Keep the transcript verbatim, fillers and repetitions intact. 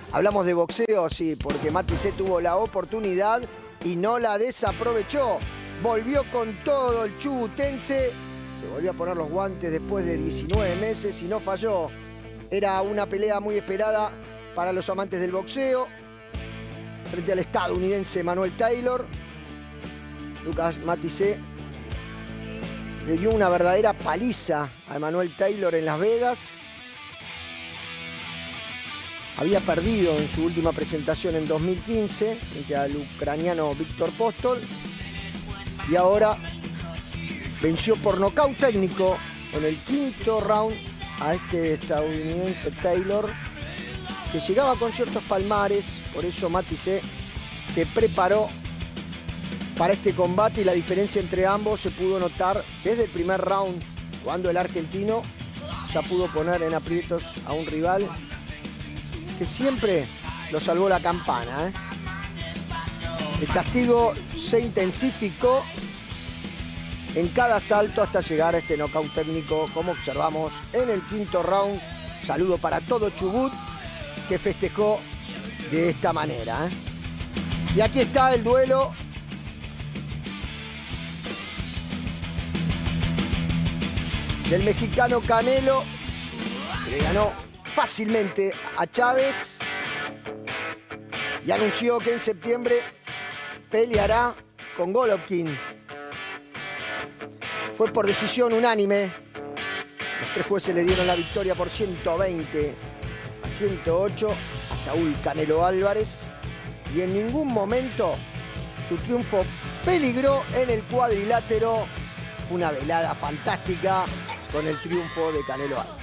Hablamos de boxeo, sí, porque Mati C tuvo la oportunidad y no la desaprovechó. Volvió con todo el chubutense. Se volvió a poner los guantes después de diecinueve meses y no falló. Era una pelea muy esperada para los amantes del boxeo. Frente al estadounidense Manuel Taylor, Lucas Mati C le dio una verdadera paliza a Manuel Taylor en Las Vegas. Había perdido en su última presentación en dos mil quince frente al ucraniano Víctor Postol. Y ahora venció por nocaut técnico en el quinto round a este estadounidense Taylor, que llegaba con ciertos palmares. Por eso Mati C se preparó para este combate y la diferencia entre ambos se pudo notar desde el primer round, cuando el argentino ya pudo poner en aprietos a un rival que siempre lo salvó la campana, ¿eh? El castigo se intensificó en cada asalto hasta llegar a este nocaut técnico, como observamos en el quinto round. Saludo para todo Chubut, que festejó de esta manera, ¿eh? Y aquí está el duelo del mexicano Canelo, que le ganó fácilmente a Chávez y anunció que en septiembre peleará con Golovkin. Fue por decisión unánime. Los tres jueces le dieron la victoria por ciento veinte a ciento ocho a Saúl Canelo Álvarez, y en ningún momento su triunfo peligró en el cuadrilátero. Fue una velada fantástica con el triunfo de Canelo Álvarez.